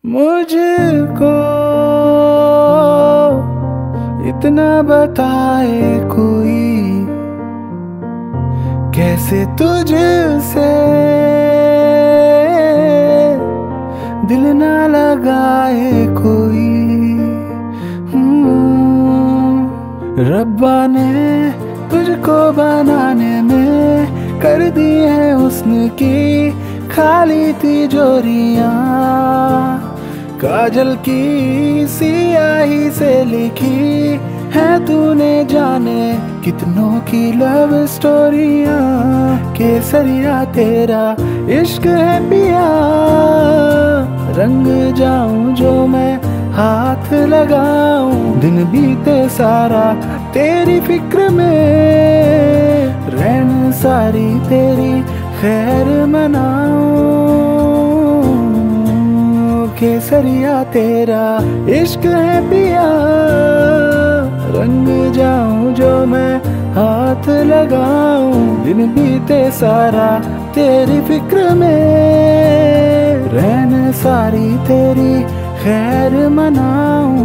मुझको इतना बताए कोई, कैसे तुझसे दिल ना लगाए कोई। रब्बा ने तुझको बनाने में कर दी है हुस्न की खाली तिजोरियां, काजल की सियाही से लिखी है तूने जाने कितनों की लव स्टोरियां। केसरिया तेरा इश्क है पिया, रंग जाऊं जो मैं हाथ लगाऊं। दिन बीते सारा तेरी फिक्र में, रैन सारी तेरी खैर मनाऊं। केसरिया तेरा इश्क है पिया, रंग जाऊं जो मैं हाथ लगाऊं। दिन बीते सारा तेरी फिक्र में, रैन सारी तेरी खैर मनाऊं।